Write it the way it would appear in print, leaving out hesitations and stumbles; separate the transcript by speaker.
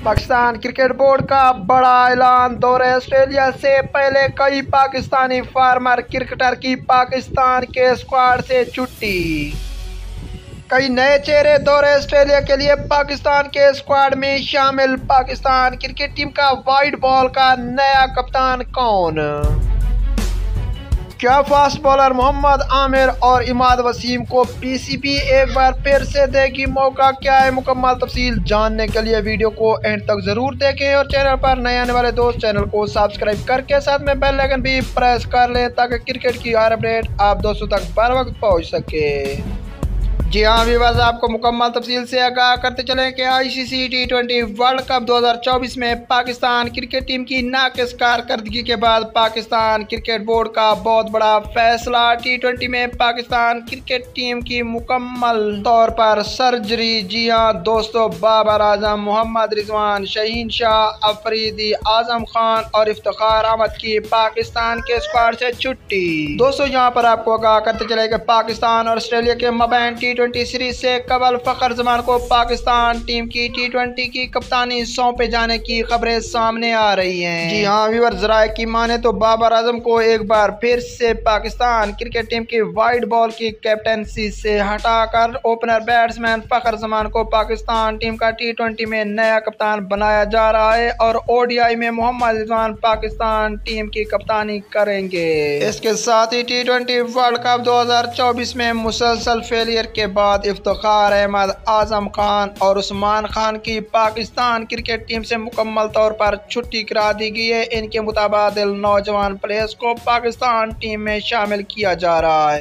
Speaker 1: Pakistan cricket board का बड़ा ऐलान। दौरे ऑस्ट्रेलिया से पहले कई पाकिस्तानी फार्मर क्रिकेटर की पाकिस्तान के स्क्वाड से छुट्टी। कई नए चेहरे दौरे ऑस्ट्रेलिया के लिए पाकिस्तान के स्क्वाड में शामिल। पाकिस्तान क्रिकेट टीम का वाइड बॉल का नया कप्तान कौन? क्या फास्ट बॉलर मोहम्मद आमिर और इमाद वसीम को पीसीबी एक बार फिर से देगी मौका? क्या है मुकम्मल तफसील जानने के लिए वीडियो को एंड तक जरूर देखें और चैनल पर नए आने वाले दोस्त चैनल को सब्सक्राइब करके साथ में बेल आइकन भी प्रेस कर लें ताकि क्रिकेट की हर अपडेट आप दोस्तों तक बर वक्त पहुँच सके। जी हाँ व्यूअर्स, आपको मुकम्मल तफसील से आगाह करते चलें कि आईसीसी T20 वर्ल्ड कप 2024 में पाकिस्तान क्रिकेट टीम की नाक़िस कारकर्दगी के बाद पाकिस्तान क्रिकेट बोर्ड का बहुत बड़ा फैसला। T20 में पाकिस्तान क्रिकेट टीम की मुकम्मल तौर पर सर्जरी। जी हाँ दोस्तों, बाबर आजम, मोहम्मद रिजवान, शहीन शाह अफरीदी, आजम खान और इफ्तिखार अहमद की पाकिस्तान के स्क्वाड से छुट्टी। दोस्तों यहाँ पर आपको आगाह करते चले कि पाकिस्तान और ऑस्ट्रेलिया के मबैन T20 सीरीज से कबल फखर जमान को पाकिस्तान टीम की T20 की कप्तानी सौंपे जाने की खबरें सामने आ रही हैं। जी हाँ व्यूअर्स, ज़राए की माने तो बाबर आजम को एक बार फिर से पाकिस्तान क्रिकेट टीम की वाइड बॉल की कैप्टनसी से हटाकर ओपनर बैट्समैन फखर जमान को पाकिस्तान टीम का T20 में नया कप्तान बनाया जा रहा है और ODI में मोहम्मद रिजवान पाकिस्तान टीम की कप्तानी करेंगे। इसके साथ ही T20 वर्ल्ड कप 2024 में मुसलसल फेलियर के बाद इफ्तिखार अहमद, आजम खान और उस्मान खान की पाकिस्तान क्रिकेट टीम से मुकम्मल तौर पर छुट्टी करा दी गई है। इनके मुताबिक नौजवान प्लेयर्स को पाकिस्तान टीम में शामिल किया जा रहा है।